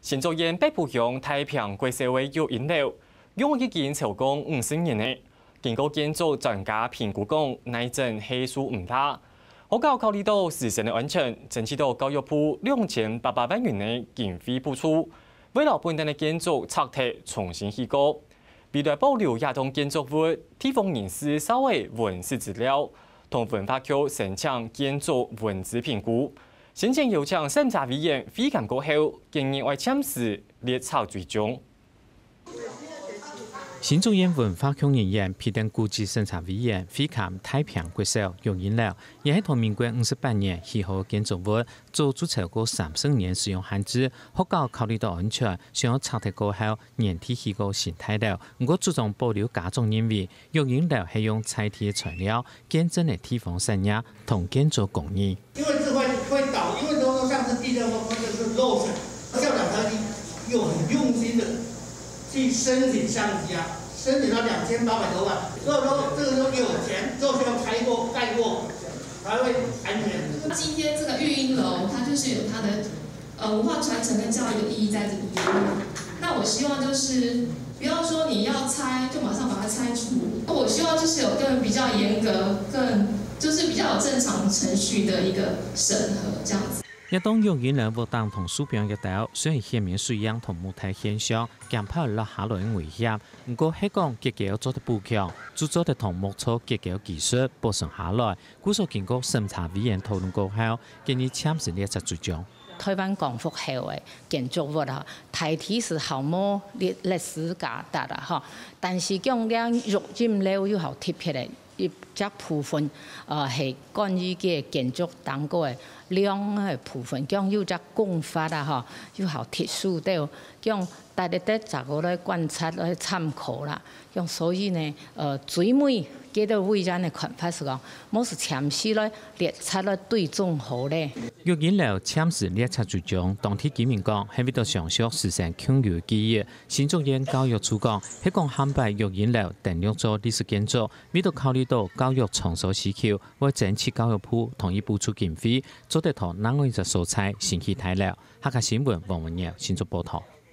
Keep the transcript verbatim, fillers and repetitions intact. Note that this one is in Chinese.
新竹县北埔乡太平国社会育婴楼，用已经超过五十年了。经过建筑专家评估讲，内政系数唔大。我搞考虑到师生的安全，争取到教育部两千八百万元的经费补助，为了本地的建筑拆体重新起过。为了保留亚东建筑物地方人士稍微文史资料，同文化局申请建筑文字评估。申请邀请审查委员会勘過後，建議為簽署列冊追蹤。 新竹縣文化局人員批定估計審查委員會勘太平國小育嬰樓，也係同民國五十八年起好建築物做出超過三十年使用限制，學校考慮到安全，想要拆體過後原體起個新態樓，不過注重保留家中認為育嬰樓係用拆體材料見證嘅地方產業同建築工藝。 因為這會會倒，因為如果像是地震或者是漏水，校長他又很用心的去申請相機啊，申請到兩千八百多萬，所以說這個時候有錢，之後需要開過蓋過，才會安全。 今天這個育嬰樓，它就是有它的呃文化傳承跟教育的意義在這裡面。那我希望就是不要說你要拆就馬上把它拆除，我希望就是有更比較嚴格、更就是比較有正常程序的一個審核，這樣子。 一當育嬰樓活動同書邊嘅道，雖然顯明水樣同木體現象，減怕落下來嘅危險。不過係講結構做得不強，製作的同木材結構技術保存下來，故所經過審查委員討論過後，建議簽署列冊追蹤。 台灣光復後嘅建築物啊，大體是毫無歷歷史價值啊，嚇，但是講兩育嬰樓又好特別嘅。一隻部分，呃係關於嘅建築當個嘅兩嘅部分，講有隻工法啊，嗬，有好特殊的，講大家得逐個來觀察來參考啦。講所以呢，呃最尾幾多位人嘅看法是講，冇是簽署來列冊來對綜合咧。 育嬰樓簽署列冊追蹤，當天居民講係為咗上述實現共有記憶。新竹縣教育處講係講涵蓋育嬰樓訂立咗歷史建築，為咗考慮到教育場所需求，為爭取教育部同意補助經費，做得同南澳一個蔬菜新起大樓。客家新聞黃文耀新竹報道。